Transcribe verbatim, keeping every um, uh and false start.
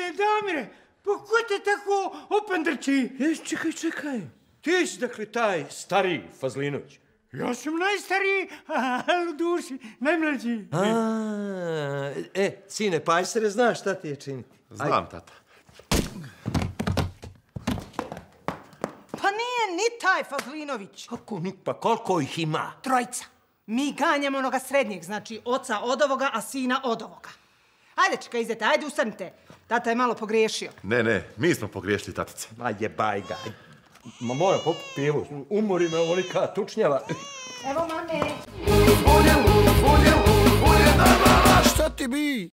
Damire, Damire, pa ko te tako opandrči? Jes, čekaj, čekaj. Ti si dakle taj stariji Fazlinović. Ja sam najstariji, ali u duši najmlađi. A, e, sine, pajsere, znaš šta ti je činiti? Znam, tata. Pa nije ni taj Fazlinović. Kako ni, pa koliko ih ima? Trojica. Mi ganjamo onoga srednjeg, znači oca od ovoga, a sina od ovoga. Ajde, čekaj, izete, ajde, ustanite. Tata je malo pogriješio. Ne, ne, mi smo pogriješili, tatice. Ma jebaj ga. Ma moram popiti pivu. Umori me ovolika tučnjava. Evo, mame. Šta ti bi?